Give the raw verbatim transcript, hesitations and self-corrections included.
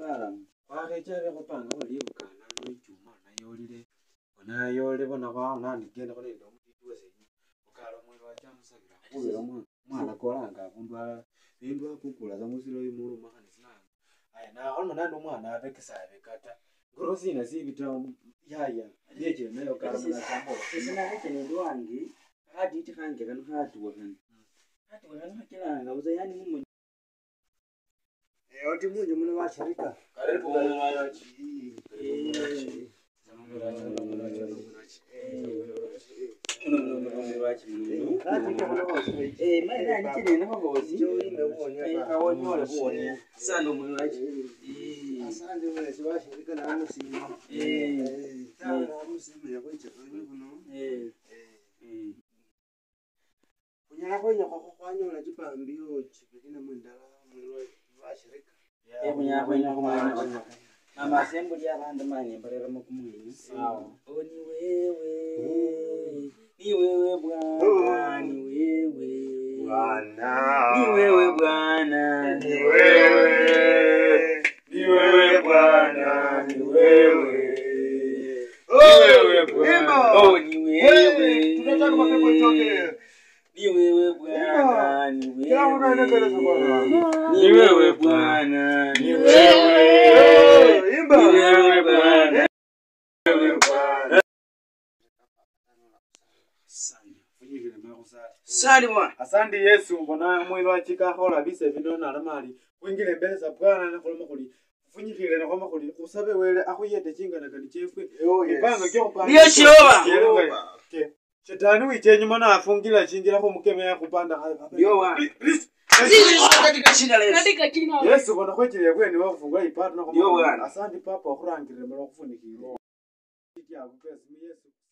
bala. Wakhecha khupanga oli bukana lwechuma nayolile. Bona yole bona kwa nani genda ko nendo mutitu wese. Ukalo mwili wacha musakira. Kubera mwana kolanga abundu ala. Bindu akukula za musilo yimuru makanisa. Aya na olma nando mwana abekesabe kata. Ngorosi na sibita yaya. Yeje nayo karamana chambo. Sina kete ndo wangi. Hadi itikange kanu hatu wakani. Hatu wakani hakilanga uzayani mumu. Eh oti munje mune washirika. Karibu mwana wachi. Eh. Eh, mai na niki ne na babozi. Eh, kawoni wale kuoni. Sando mwe wachi. Eh. Asante wewe si washirika na amusimu. Eh. Sana amusimu ya kwecha kuno. Eh. Eh. Kunyala kwenya kwa kwanyola chipambio chipekina mwendala mwe washirika. Eh, kunyala kwenya kwa Mama sembo ya banda manye mbarera mukumwini. Sawa. Oni wewe. Ni wewe Bwana, ni wewe. Bwana. Ni wewe Bwana, ni wewe. Ni wewe Bwana, ni wewe. wewe Bwana. Oh, ni wewe. Tunataka mapepo itoke. Ni wewe Bwana, ni wewe. Kila mtu anaenda kwa Bwana. Ni wewe Bwana, ni wewe. Imba. Ni wewe Bwana. Sali bwana. Asante Yesu mbona mwili wachika hola bise bino na mali wingile mbele za Bwana na koloma kuli funyikile na koma kuli usabe wele akuyete chinga na kali chefwe ipanga kyo pa Niyo Jehova. Shetani wiche nyuma na afungila chingira ko mukemea kupanda hapa Yo wa. Katika jina la Yesu. Katika jina la Yesu bwana kwechile kweni wafungula ipata na Yo koma bwana. asante papa okurangire mbele kufunikiro. Iki akupesa Yesu